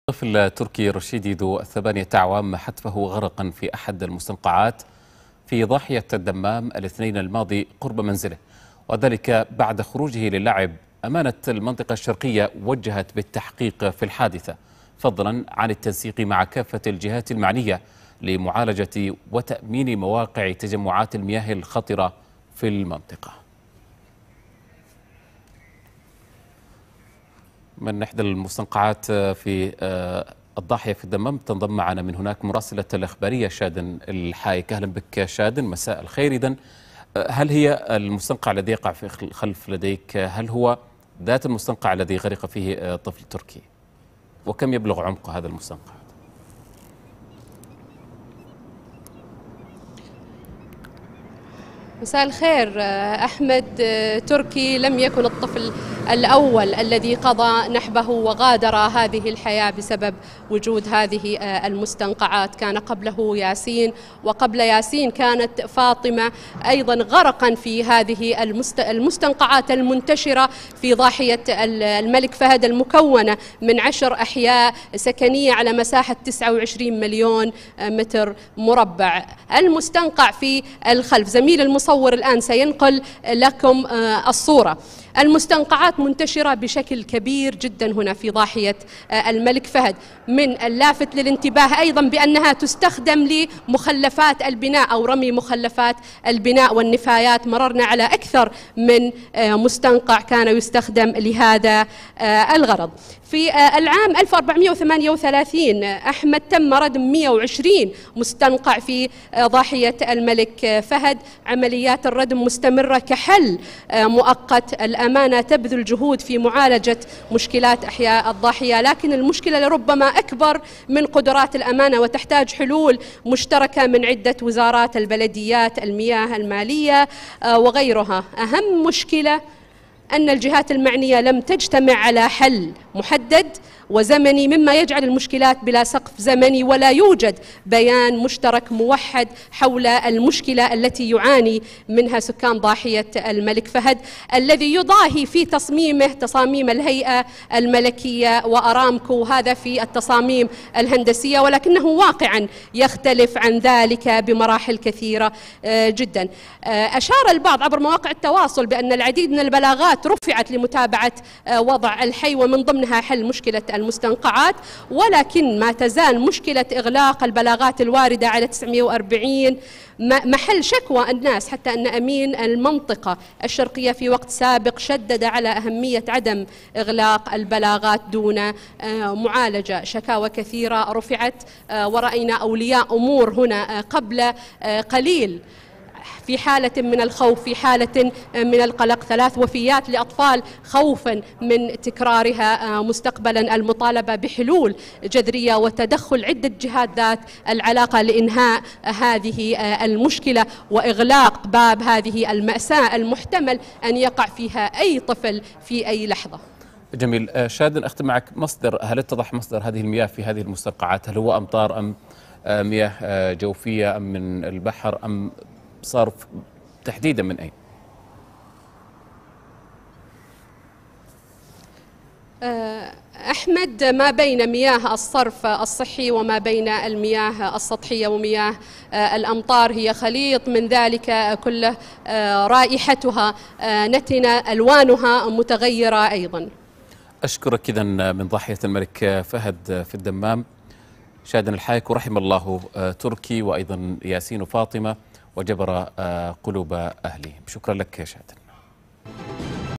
طفل تركي رشيدي ذو 8 أعوام حتفه غرقا في أحد المستنقعات في ضاحية الدمام الاثنين الماضي قرب منزله، وذلك بعد خروجه للعب. أمانة المنطقة الشرقية وجهت بالتحقيق في الحادثة، فضلا عن التنسيق مع كافة الجهات المعنية لمعالجة وتأمين مواقع تجمعات المياه الخطرة في المنطقة. من إحدى المستنقعات في الضاحية في الدمام تنضم معنا من هناك مراسلة الإخبارية شادن الحايك. أهلا بك شادن، مساء الخير. إذن هل هي المستنقع الذي يقع في الخلف لديك هل هو ذات المستنقع الذي غرق فيه طفل تركي؟ وكم يبلغ عمق هذا المستنقع؟ مساء الخير أحمد. تركي لم يكن الطفل الأول الذي قضى نحبه وغادر هذه الحياة بسبب وجود هذه المستنقعات. كان قبله ياسين، وقبل ياسين كانت فاطمة أيضا غرقا في هذه المستنقعات المنتشرة في ضاحية الملك فهد، المكونة من 10 أحياء سكنية على مساحة 29 مليون متر مربع. المستنقع في الخلف، زميل المصور الآن سينقل لكم الصورة. المستنقعات منتشرة بشكل كبير جدا هنا في ضاحية الملك فهد. من اللافت للانتباه أيضا بأنها تستخدم لمخلفات البناء أو رمي مخلفات البناء والنفايات. مررنا على أكثر من مستنقع كان يستخدم لهذا الغرض. في العام 1438 أحمد تم ردم 120 مستنقع في ضاحية الملك فهد. عمليات الردم مستمرة كحل مؤقت. الأمانة تبذل جهود في معالجة مشكلات أحياء الضاحية، لكن المشكلة لربما أكبر من قدرات الأمانة وتحتاج حلول مشتركة من عدة وزارات، البلديات، المياه، المالية وغيرها. أهم مشكلة أن الجهات المعنية لم تجتمع على حل محدد وزمني، مما يجعل المشكلات بلا سقف زمني، ولا يوجد بيان مشترك موحد حول المشكلة التي يعاني منها سكان ضاحية الملك فهد، الذي يضاهي في تصميمه تصاميم الهيئة الملكية وأرامكو، هذا في التصاميم الهندسية، ولكنه واقعا يختلف عن ذلك بمراحل كثيرة جدا. أشار البعض عبر مواقع التواصل بأن العديد من البلاغات رفعت لمتابعة وضع الحي ومن ضمنها حل مشكلة المستنقعات، ولكن ما تزال مشكلة إغلاق البلاغات الواردة على 940 محل شكوى الناس، حتى أن أمين المنطقة الشرقية في وقت سابق شدد على أهمية عدم إغلاق البلاغات دون معالجة. شكاوى كثيرة رفعت، ورأينا أولياء أمور هنا قبل قليل في حالة من الخوف، في حالة من القلق. 3 وفيات لأطفال خوفا من تكرارها مستقبلا. المطالبة بحلول جذرية وتدخل عدة جهات ذات العلاقة لإنهاء هذه المشكلة وإغلاق باب هذه المأساة المحتمل أن يقع فيها أي طفل في أي لحظة. جميل. شادن، أختم معك. هل اتضح مصدر هذه المياه في هذه المستنقعات؟ هل هو أمطار أم مياه جوفية أم من البحر أم صار تحديدا من أين؟ أحمد، ما بين مياه الصرف الصحي وما بين المياه السطحية ومياه الأمطار هي خليط من ذلك كله. رائحتها نتنة، ألوانها متغيرة أيضا. أشكرك. إذن من ضاحية الملك فهد في الدمام شادن الحايك، ورحم الله تركي وأيضا ياسين وفاطمة وجبر قلوب أهلهم. شكرا لك يا شادن.